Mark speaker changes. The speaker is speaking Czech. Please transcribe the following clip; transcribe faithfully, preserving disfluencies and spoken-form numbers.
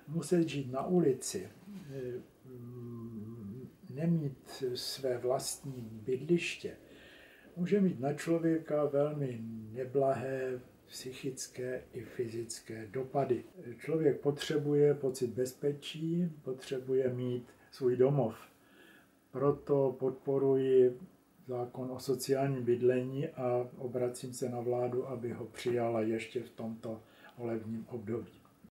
Speaker 1: muset žít na ulici, nemít své vlastní bydliště, může mít na člověka velmi neblahé psychické i fyzické dopady. Člověk potřebuje pocit bezpečí, potřebuje mít svůj domov. Proto podporuji zákon o sociálním bydlení a obracím se na vládu, aby ho přijala ještě v tomto volebním období.